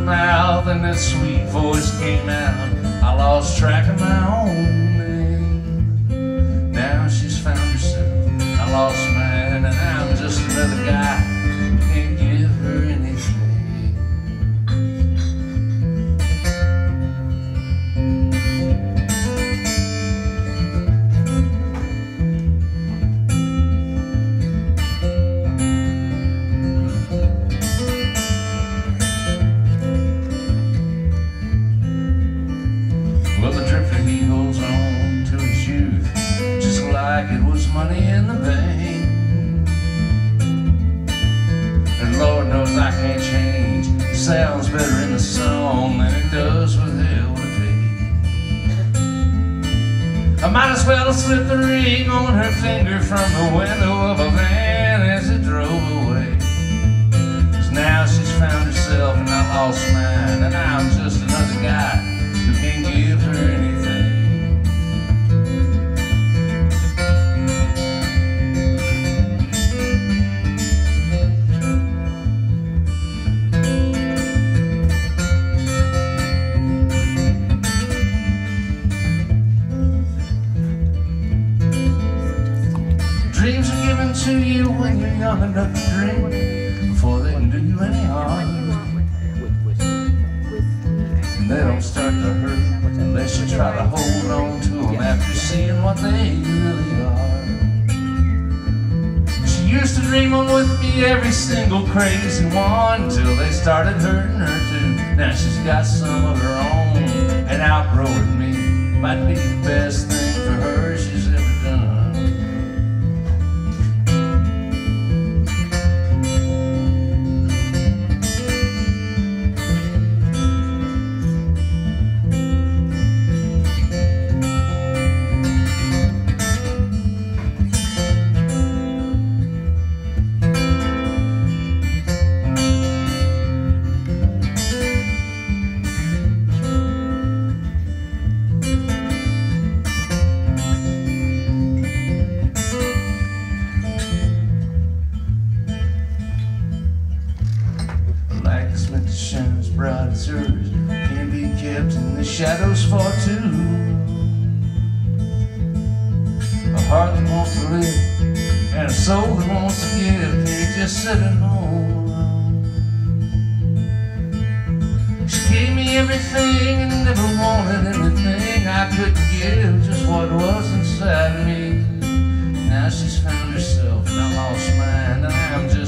mouth and that sweet voice came out. I lost track of my own name. Now she's found herself, I lost mine, and I'm just another guy who can't give her anything. Well, the drifter, he holds on to his youth just like it was money in the bank. And Lord knows I can't change. It sounds better in the song than it does with hell to pay. I might as well have slipped the ring on her finger from the window of a van as it drove away. 'Cause now she's found herself and I lost mine, and I'm just another guy who can't give her anything. Dreams are given to you when you're young enough to dream, before they can do you any harm. And they don't start to hurt unless you try to hold on to them after seeing what they really are. She used to dream on with me every single crazy one till they started hurting her too. Now she's got some of her own, and outgrowing me might be the best thing for her she's ever done. Light that's meant to shine as bright as hers can't be kept in the shadows for too. A heart that wants to live and a soul that wants to give can't just sit at home. She gave me everything and never wanted anything I couldn't give, just what was inside me. Now she's found herself and I lost mine, and I'm just